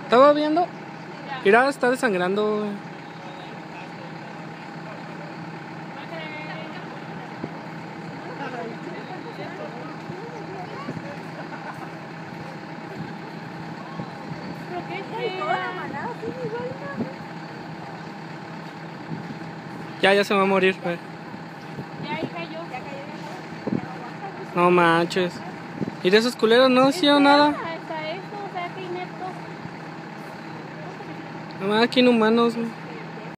Estaba viendo. Mira, está desangrando, güey. Ya se va a morir, güey. Ya ahí cayó. No manches. ¿Y de esos culeros no hicieron nada? Hasta eso, o sea, que ineptos. Nada más, que inhumanos, güey.